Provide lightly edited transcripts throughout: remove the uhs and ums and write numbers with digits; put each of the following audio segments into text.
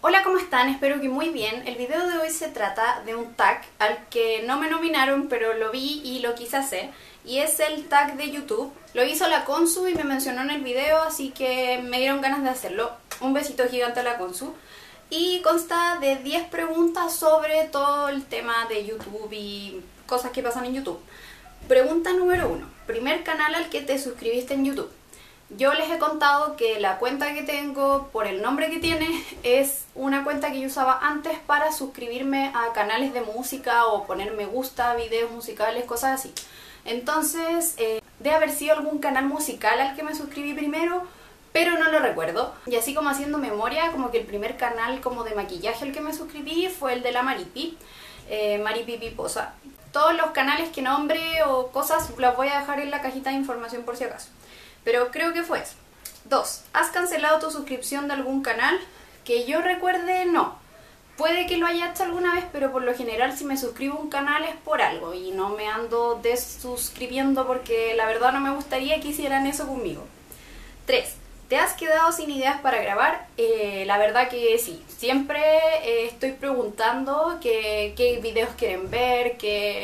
Hola, ¿cómo están? Espero que muy bien. El video de hoy se trata de un tag al que no me nominaron, pero lo vi y lo quise hacer. Y es el tag de YouTube. Lo hizo la Consu y me mencionó en el video, así que me dieron ganas de hacerlo. Un besito gigante a la Consu. Y consta de 10 preguntas sobre todo el tema de YouTube y cosas que pasan en YouTube. Pregunta número 1. Primer canal al que te suscribiste en YouTube. Yo les he contado que la cuenta que tengo, por el nombre que tiene, es una cuenta que yo usaba antes para suscribirme a canales de música o poner me gusta, videos musicales, cosas así. Entonces, debe haber sido algún canal musical al que me suscribí primero, pero no lo recuerdo. Y así como haciendo memoria, como que el primer canal como de maquillaje al que me suscribí fue el de la Maripi, Maripi Piposa. Todos los canales que nombre o cosas los voy a dejar en la cajita de información por si acaso. Pero creo que fue eso. 2. ¿Has cancelado tu suscripción de algún canal? Que yo recuerde, no. Puede que lo haya hecho alguna vez, pero por lo general si me suscribo a un canal es por algo y no me ando desuscribiendo porque la verdad no me gustaría que hicieran eso conmigo. 3. ¿Te has quedado sin ideas para grabar? La verdad que sí. Siempre estoy preguntando qué videos quieren ver,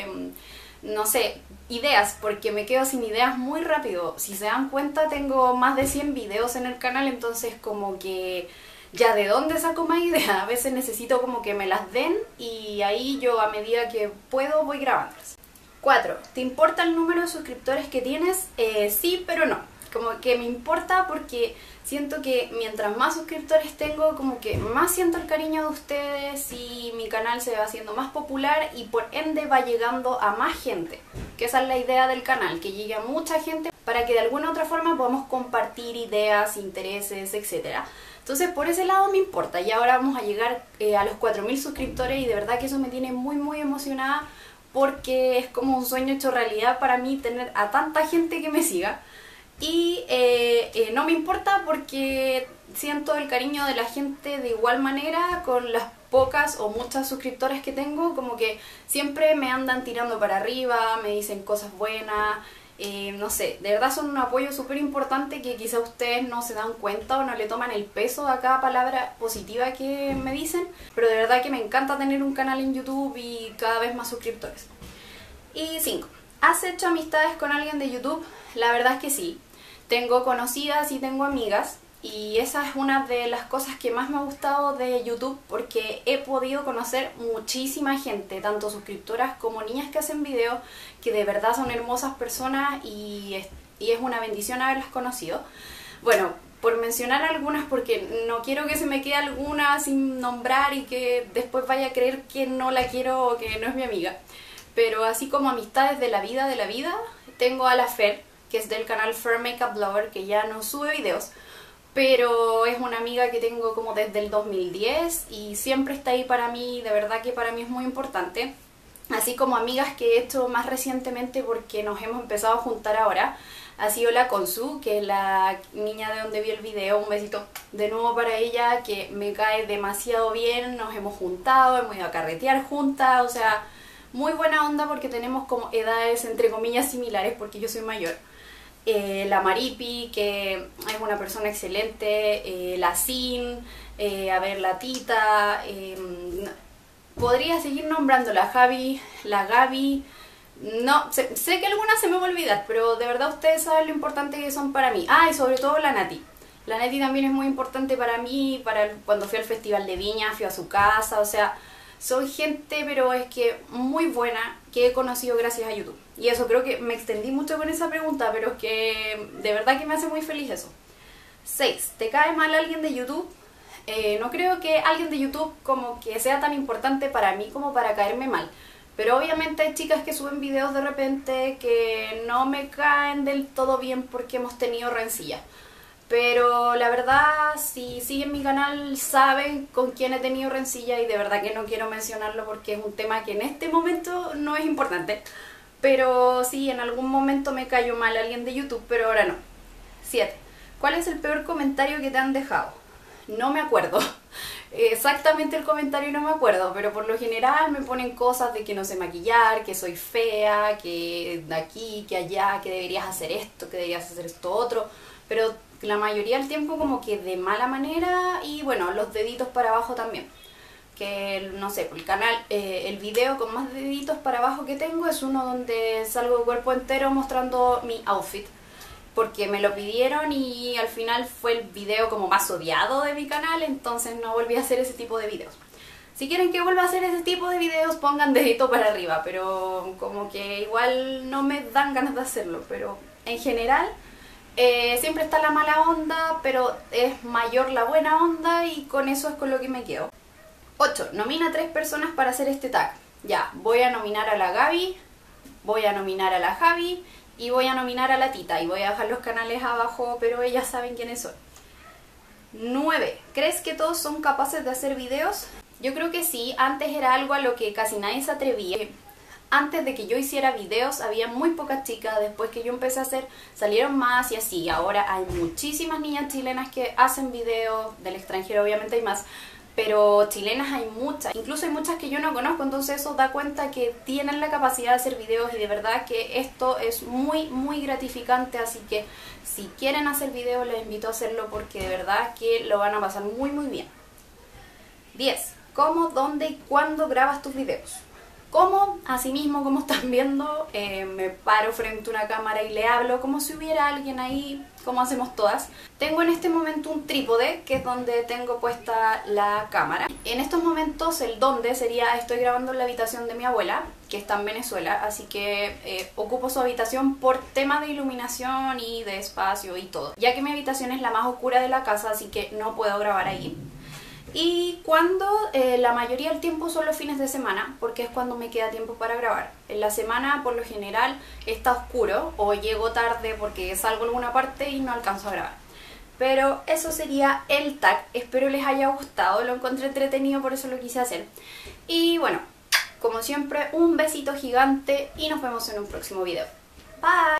no sé, ideas, porque me quedo sin ideas muy rápido. Si se dan cuenta, tengo más de 100 videos en el canal, entonces como que ya de dónde saco más ideas. A veces necesito como que me las den y ahí yo a medida que puedo voy grabándolas. 4. ¿Te importa el número de suscriptores que tienes? Sí, pero no. Como que me importa porque siento que mientras más suscriptores tengo, como que más siento el cariño de ustedes y mi canal se va haciendo más popular y por ende va llegando a más gente. Que esa es la idea del canal, que llegue a mucha gente para que de alguna u otra forma podamos compartir ideas, intereses, etc. Entonces por ese lado me importa y ahora vamos a llegar a los 4000 suscriptores y de verdad que eso me tiene muy emocionada porque es como un sueño hecho realidad para mí tener a tanta gente que me siga. Y no me importa porque siento el cariño de la gente de igual manera con las pocas o muchas suscriptores que tengo, como que siempre me andan tirando para arriba, me dicen cosas buenas, no sé, de verdad son un apoyo súper importante que quizá ustedes no se dan cuenta o no le toman el peso a cada palabra positiva que me dicen, pero de verdad que me encanta tener un canal en YouTube y cada vez más suscriptores. Y 5. ¿Has hecho amistades con alguien de YouTube? La verdad es que sí. Tengo conocidas y tengo amigas y esa es una de las cosas que más me ha gustado de YouTube porque he podido conocer muchísima gente, tanto suscriptoras como niñas que hacen videos, que de verdad son hermosas personas y es una bendición haberlas conocido. Bueno, por mencionar algunas porque no quiero que se me quede alguna sin nombrar y que después vaya a creer que no la quiero o que no es mi amiga. Pero así como amistades de la vida, tengo a la Fer, que es del canal Fer Makeup Lover, que ya no sube videos, pero es una amiga que tengo como desde el 2010 y siempre está ahí para mí, de verdad que para mí es muy importante. Así como amigas que he hecho más recientemente porque nos hemos empezado a juntar ahora, ha sido la Consu, que es la niña de donde vi el video. Un besito de nuevo para ella, que me cae demasiado bien, nos hemos juntado, hemos ido a carretear juntas, o sea, muy buena onda porque tenemos como edades entre comillas similares porque yo soy mayor. La Maripi, que es una persona excelente, la Sin, a ver, la Tita, podría seguir nombrando la Javi, la Gaby, no, sé que algunas se me va a olvidar, pero de verdad ustedes saben lo importante que son para mí. Ah, y sobre todo la Nati. La Nati también es muy importante para mí, cuando fui al Festival de Viña, fui a su casa, o sea, soy gente, pero es que muy buena, que he conocido gracias a YouTube. Y eso, creo que me extendí mucho con esa pregunta, pero es que de verdad que me hace muy feliz eso. 6. ¿Te cae mal alguien de YouTube? No creo que alguien de YouTube como que sea tan importante para mí como para caerme mal. Pero obviamente hay chicas que suben videos de repente que no me caen del todo bien porque hemos tenido rencillas. Pero la verdad, si siguen mi canal saben con quién he tenido rencilla y de verdad que no quiero mencionarlo porque es un tema que en este momento no es importante. Pero sí, en algún momento me cayó mal alguien de YouTube, pero ahora no. 7. ¿Cuál es el peor comentario que te han dejado? No me acuerdo. Exactamente el comentario no me acuerdo, pero por lo general me ponen cosas de que no sé maquillar, que soy fea, que de aquí, que allá, que deberías hacer esto, que deberías hacer esto otro. Pero la mayoría del tiempo como que de mala manera, y bueno, los deditos para abajo también. Que no sé, el canal, el video con más deditos para abajo que tengo es uno donde salgo de cuerpo entero mostrando mi outfit, porque me lo pidieron y al final fue el video como más odiado de mi canal, entonces no volví a hacer ese tipo de videos. Si quieren que vuelva a hacer ese tipo de videos, pongan dedito para arriba, pero como que igual no me dan ganas de hacerlo. Pero en general siempre está la mala onda, pero es mayor la buena onda, y con eso es con lo que me quedo. 8. Nomina a 3 personas para hacer este tag. Ya, voy a nominar a la Gaby, voy a nominar a la Javi y voy a nominar a la Tita. Y voy a dejar los canales abajo, pero ellas saben quiénes son. 9. ¿Crees que todos son capaces de hacer videos? Yo creo que sí. Antes era algo a lo que casi nadie se atrevía. Antes de que yo hiciera videos había muy pocas chicas. Después que yo empecé a hacer, salieron más y así. Ahora hay muchísimas niñas chilenas que hacen videos. Del extranjero obviamente hay más, pero chilenas hay muchas, incluso hay muchas que yo no conozco, entonces eso da cuenta que tienen la capacidad de hacer videos, y de verdad que esto es muy gratificante, así que si quieren hacer videos les invito a hacerlo, porque de verdad que lo van a pasar muy bien. 10. ¿Cómo, dónde y cuándo grabas tus videos? ¿Cómo? Así mismo como están viendo, me paro frente a una cámara y le hablo como si hubiera alguien ahí, como hacemos todas. Tengo en este momento un trípode, que es donde tengo puesta la cámara. En estos momentos el dónde sería, estoy grabando en la habitación de mi abuela, que está en Venezuela, así que ocupo su habitación por tema de iluminación y de espacio y todo. Ya que mi habitación es la más oscura de la casa, así que no puedo grabar ahí. Y cuando la mayoría del tiempo son los fines de semana, porque es cuando me queda tiempo para grabar. En la semana por lo general está oscuro o llego tarde porque salgo en alguna parte y no alcanzo a grabar. Pero eso sería el tag. Espero les haya gustado, lo encontré entretenido, por eso lo quise hacer. Y bueno, como siempre, un besito gigante y nos vemos en un próximo video. Bye.